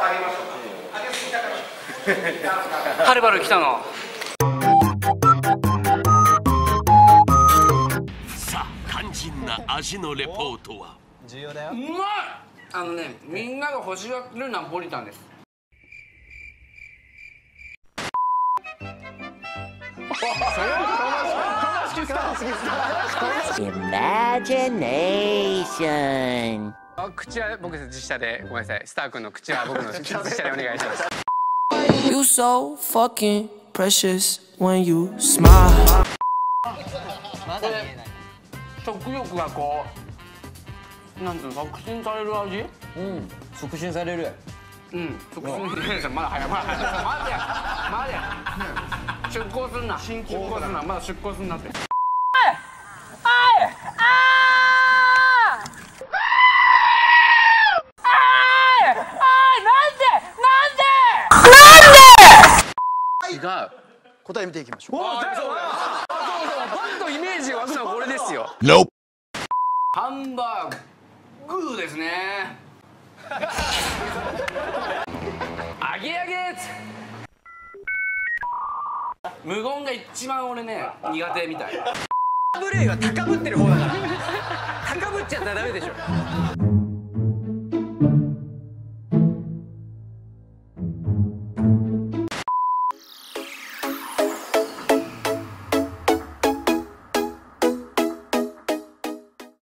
はるばる来たの。 さあ肝心な味のレポートは。 重要だよ。 うまい。みんなが欲しがってるナポリタンです。 Imagination。 口は僕実写で、ごめんなさい。スター君の口は僕の実写でお願いします。 You so fucking precious when you smile。 まだ見えない。 食欲がこう、なんていうの、促進される味。 促進される。 促進される。まだ早い、まだ早い。待て。出航すんな。出航すんな。まだ出航すんなって。違う。 答え見ていきましょう。 パッとイメージ湧くのはこれですよ。ハンバーグですね。揚げ揚げ。無言が一番俺ね苦手みたい。 ブレイは高ぶってる方だから。高ぶっちゃったらダメでしょ。